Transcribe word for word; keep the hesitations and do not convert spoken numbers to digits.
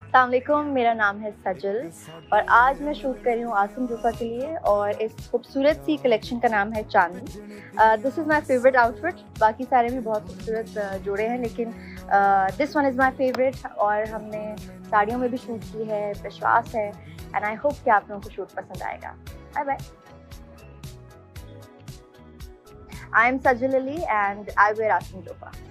अस्सलामुअलैकुम, मेरा नाम है सजल और आज मैं शूट कर रही हूँ आसिम जोफा के लिए और इस खूबसूरत सी कलेक्शन का नाम है चांदी। This is my favourite outfit. बाकी सारे भी बहुत खूबसूरत uh, जोड़े हैं लेकिन this one is my favourite. और हमने साड़ियों में भी शूट की है, विश्वास है एंड आई होप कि आप लोगों को शूट पसंद आएगा। Bye bye. I am Sajal Ali and I wear Asim Jofa.